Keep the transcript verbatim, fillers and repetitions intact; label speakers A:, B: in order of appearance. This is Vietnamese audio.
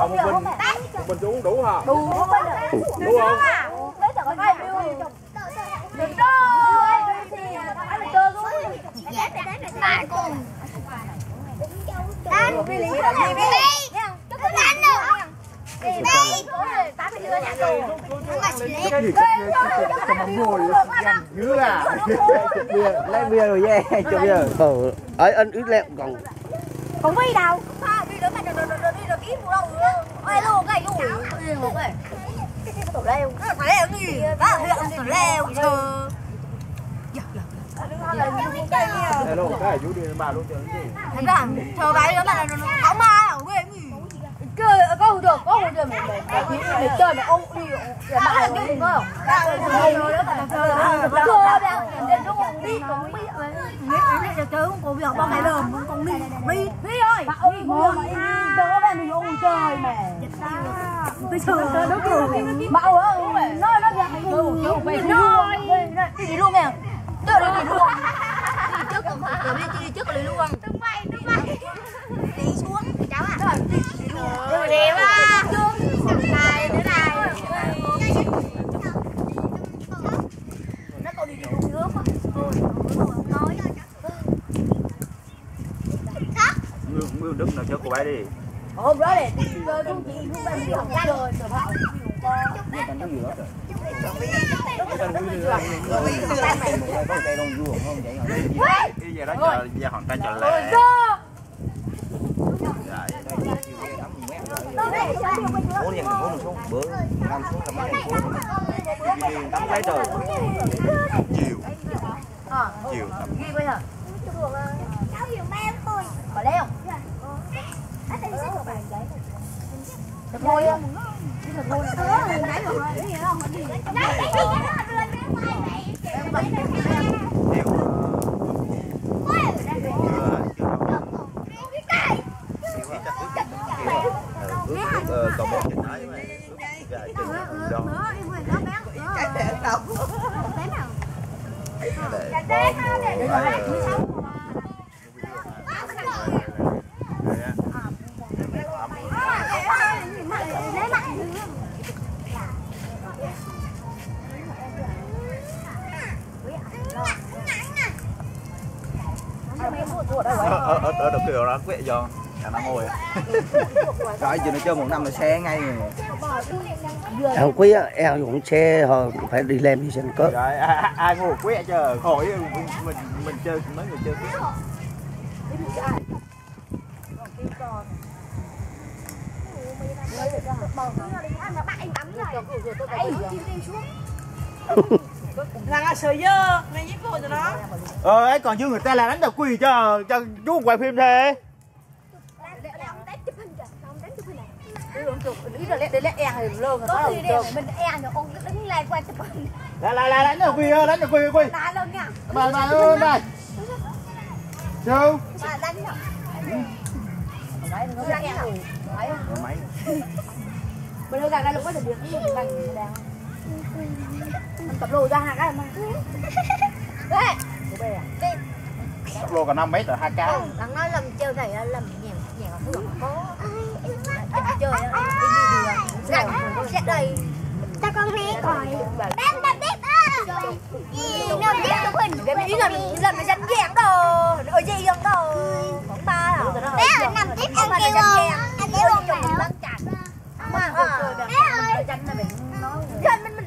A: Không một bình, một bình uống đủ hả?
B: Đủ không?
A: Đủ không?
B: Đấy chẳng có ai yêu. Đừng chơi. Anh đừng chơi luôn.
C: Bạn cùng. Đánh. Đi đi. Chúc mừng anh nữa. Đi đi. Tám mươi nhà tù.
D: Dữ à. Chụp bia, lấy bia rồi về, chụp bia. Ờ, ấy anh ướt lẹ còn.
B: Không đi đâu.
C: Đi nữa mà đừng đừng đừng đi được kiếm đâu. Ơi luôn cái luôn. Đi luôn cái. Tụi leo. Tụi leo gì? Đó, tụi leo chờ.
A: Hello, cái chú đi bà luôn chờ cái gì?
C: Thật ra chờ bà đi nữa mà không ai ở quê gì.
B: Chơi có hụt được, có hụt được mình mình mình chơi mà ông đi để bạn đi không? Chơi nữa mà chơi nữa. Chơi đâu, đến lúc ông đi cũng biết rồi.
C: Nghĩ là chơi không có việc bao ngày lờm con đi. Đi, đi ơi.
B: Mà ông ngồi mà chơi bên mình ông chơi mà.
C: Tôi chờ nó cười.
B: Mà ông nói nó ra mình chơi về đi đi luôn nè. Chơi đi luôn.
C: Trước còn rồi đi đi trước rồi luôn. Tung bay, tung bay. Đi xuống cháu à. Rồi đẹp á. Này nữa này. Nó còn đi đi uống nước á. Thôi, không nói.
A: Mưa mưa đứng nào cho cô bé đi.
B: Hôm đó để đi chơi cũng chị cũng bên đi học chơi rồi họ
D: Anh có gì đó rồi.
A: Cái giờ đó chờ giờ hòn ta chờ lẹ.
D: Bốn nhân bốn xuống bữa năm xuống là mấy nhân xuống. Tắm lấy rồi.
A: Chiều.
B: ờ
A: Chiều.
B: ghi bây giờ
C: Cháu nhiều em tôi.
B: ở đây không thật vui không thật vui
A: còn một chừng ấy mà đâu ở ở ở đâu kiểu đó quẹ giòn nó ngồi
D: Rồi giờ nó chơi một năm là xe ngay rồi. Em quý á, em cũng xe hồi phải đi làm đi xem có.
A: Rồi ai, ai ngồi quẹ chờ khỏi mình mình chơi mấy người chơi quẹ.
B: là sợi dơ này giúp cô cho nó
A: Ờ ấy còn chưa người ta là đánh đập quỳ cho cho chú quay phim thế.
B: ý là để lẹ e hình lơ
C: Có gì để mình e nữa ông đứng lại qua chụp hình.
A: Lại lại lại đánh đập quỳ đánh đập quỳ quỳ.
C: Đá lên nha.
A: Bà bà ơi bà. Chú.
C: Bà đánh nhở.
B: đấy nó đánh nhở đấy
A: Máy.
B: bây giờ gà lúc có thể được cái gà đang anh tập lô ra hai cái mà đấy cô bé à
A: Lô cả năm mấy tờ hai cái.
C: Đằng nói làm chơi này làm nhàng nhàng thường có chơi đi đường sẽ đây ta con nghe còi đang đập tiếp á đập tiếp chụp hình cái ý là làm nó danh dạng đồ ở gì giống đồ khoảng ba à bé ơi nằm tiếp anh kêu anh kêu chụp lăn chặt mà bé ơi mình mình